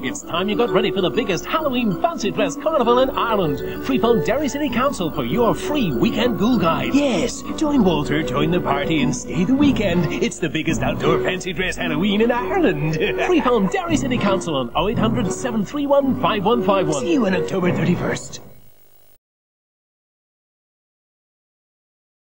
It's time you got ready for the biggest Halloween fancy dress carnival in Ireland. Free phone Derry City Council for your free weekend ghoul guide. Yes, join Walter, join the party and stay the weekend. It's the biggest outdoor fancy dress Halloween in Ireland. Free phone Derry City Council on 0800 731 5151. See you on October 31st.